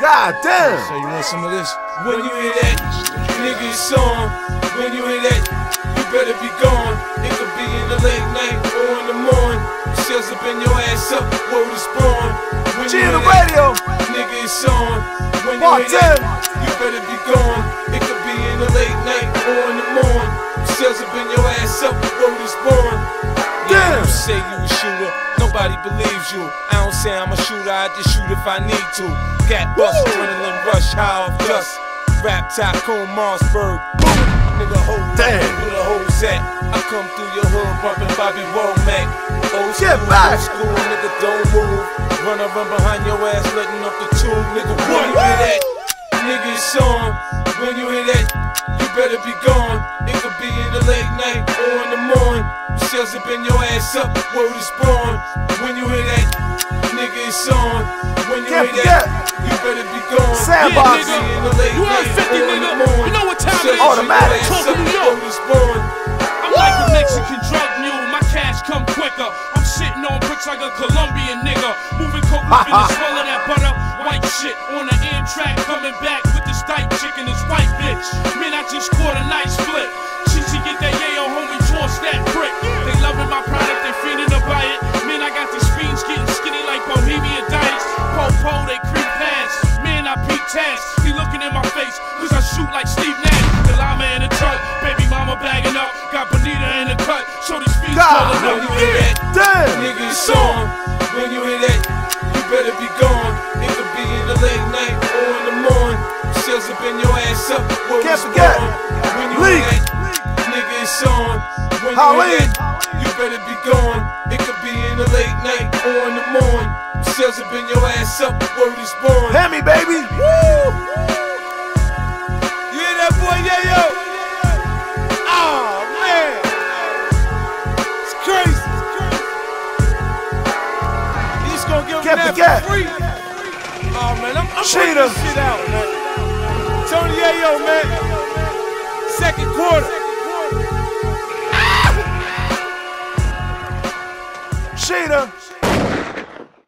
God damn. So you want some of this? When you hear that, nigga, it's on. When you hear that, you better be gone. It could be in the late night or in the morning. Shells up in your ass up, word is born. When G you in the hear that, radio. nigga, it's on. When you Part hear that, 10. you better be gone. It could be in the late night or in the morning. Shells up in your ass up, word is born. Damn. You say you a shooter, nobody believes you. I don't say I'm a shooter, I just shoot if I need to. Gat bust, adrenaline rush, high off dust. Rap tycoon, Mossberg. Nigga, hold Damn. where the hoes at. I come through your hood, bumping Bobby Womack. Old Get school, back. old school, nigga, don't move. Run behind your ass, letting up the tube, nigga. When you hear that, nigga, it's on. When you hear that, you better be gone. It could be in the late night or in the morning. Shells up in your ass up, word is born. When you hear that, nigga, it's on. When you Can't hear that, forget. you better be gone. Sandbox. It could be in the late You night ain't 50, or in the nigga. morning. You know what time Shells it is. up in your Automatic. ass Talk up, to New York. word is born. I'm like a Mexican drug mule, my cash come quicker. I'm sitting on bricks like a Colombian nigga. Moving coke, moving the smell of that butter. White shit on the Amtrak, coming back with this dyke chick and this white bitch. Man, I just caught a nice flip. She get that yayo, homie, toss that brick. They loving my product, they fiending to buy it. Man, I got these fiends getting skinny like Bohemian Dice. Po, they creep past. Man, I peep task. He looking in my face, cause I shoot like Steve Nash. The llama in the truck, baby mama bagging up. Got Bonita in the cut, so these fiends God. calling When up. you hear that, Damn. nigga, it's on. When you hear that, you better be gone. It could be in the late night or in the morning. Shells up in your ass up, word Can't is forget. born. When you Leak. hear that, nigga, it's on. When you Holly. hear that, you better be gone. It could be in the late night or in the morning. Shells up in your ass up, word is born. Hit me, baby. You hear that, boy? Yeah, yo. Oh, man. It's crazy. You just gonna give him Can't that forget. for free? Oh, man, I'm putting Sheeta. this shit out, man. Tony Yayo, man. Second quarter. Sheeta.